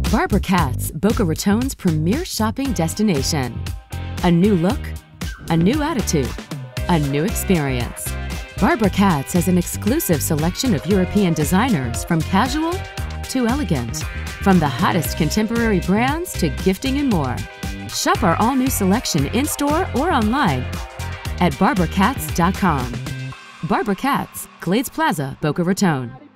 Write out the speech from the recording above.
Barbara Katz, Boca Raton's premier shopping destination. A new look, a new attitude, a new experience. Barbara Katz has an exclusive selection of European designers from casual to elegant, from the hottest contemporary brands to gifting and more. Shop our all-new selection in-store or online at barbarakatz.com. Barbara Katz, Glades Plaza, Boca Raton.